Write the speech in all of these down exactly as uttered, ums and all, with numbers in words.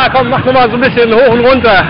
Ja, komm, mach noch mal so ein bisschen hoch und runter.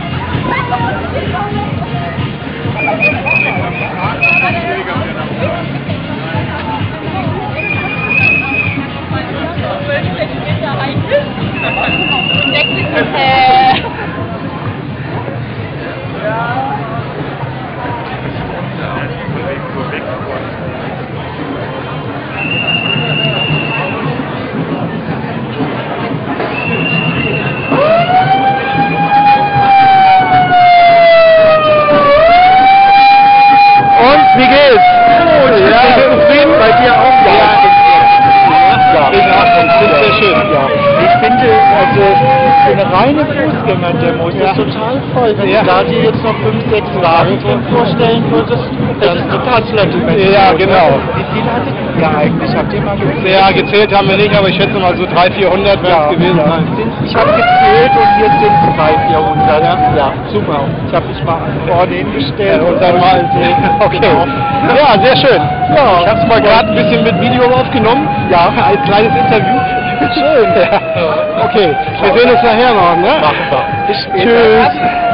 Wie geht's? Gut, ja, zufrieden? Bei dir auch? Ja, ja. Wegen Achtung, sehr schön. Ja. Ich finde, also für eine reine Fußgängerdemo ist das total voll. Wenn ja. du da dir jetzt noch fünf, sechs Wagen drin vorstellen würdest, das ist total Platte. Ja, genau. Wie viele hattet ihr eigentlich? Habt ihr mal gezählt? Ja, gezählt haben wir nicht, aber ich schätze mal so dreihundert, vierhundert werden es gewesen sein. Ich habe gezählt und hier sind dreihundert, vierhundert. Ja, ja, super. Ich habe mich mal vorne hingestellt und dann mal sehen. Okay. Genau. Ja, sehr schön. Ja. Ich habe es mal gerade ein bisschen mit Video aufgenommen. Ja, ein kleines Interview. Schön. Ja. Okay, wir sehen uns nachher noch, ne? Tschüss.